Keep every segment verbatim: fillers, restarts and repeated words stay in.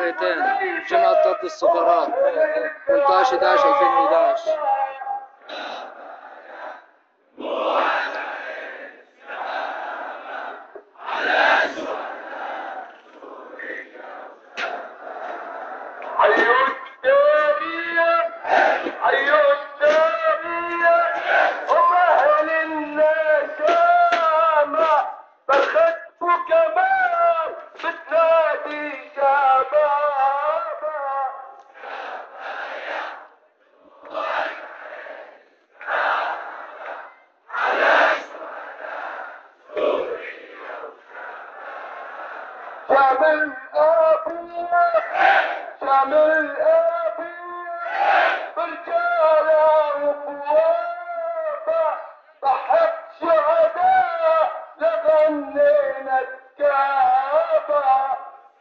صفحتين جمعة ضد السفراء ثمانية عشر حداشر ألفين وحداشر. شامل أبوه شامل أبوه برجالة وقوافة ضحك شهداء لغنينا الكافة.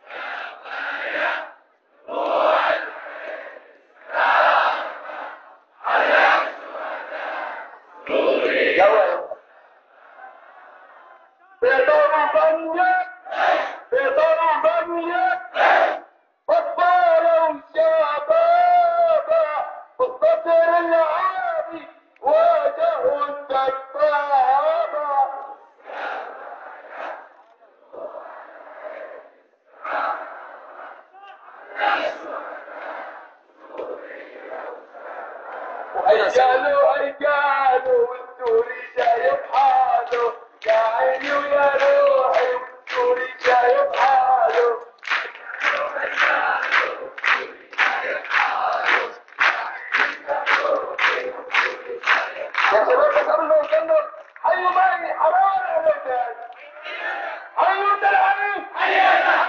قالوا اي قالوا والدوري شايف حاله يا عيني ويا روحي والدوري شايف حاله. يا شباب قبلوا قالوا حيوا معي حرام عليك حيوا تلعبي حيوا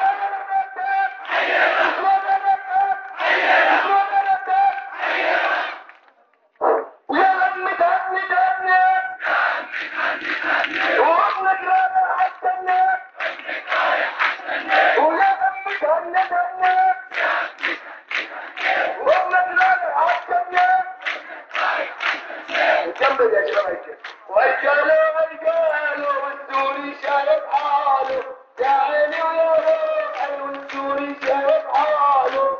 كمل يا شباب. وقالوا قالوا والدوري شايف حاله يا عيني ويا روحي والدوري شايف حاله.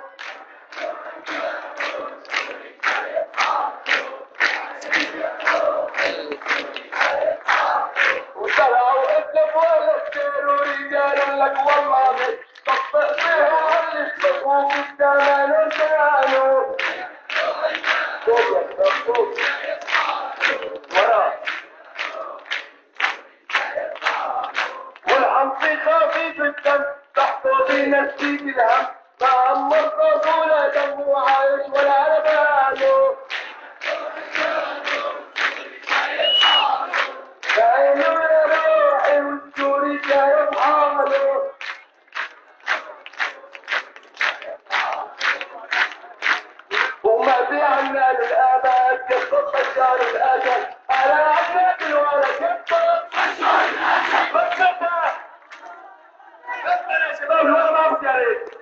وطلعوا اتلفوا ولا اشتروا رجال لك والله طبق فيهم اللي اشتكوا في الثمن وكانوا والعنصي خفيف الدم تحفظي نفسي بالهم ما عمر طفولة دم وعايش ولا على باله.